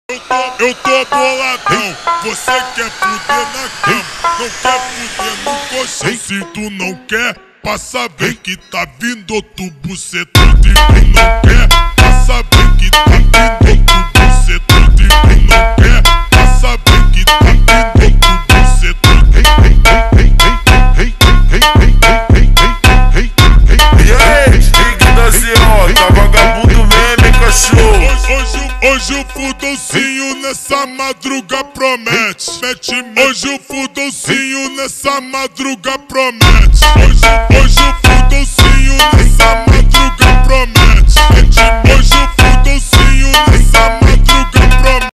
Eu tô boladão, você quer fuder na cama, não quer fuder no colchão. Se tu não quer, passa bem que tá vindo outro bucetão. Se tu não quer, passa bem que tá vindo outro bucetão. Se tu não quer, passa bem que tá vindo outro bucetão. E aí, Rick da Zirota, vagabundo mesmo, hein, cachorro? Hoje o fudolcinho nessa madruga promete. Hoje o fudolcinho nessa madruga promete. Hoje o fudolcinho nessa madruga promete. Hoje o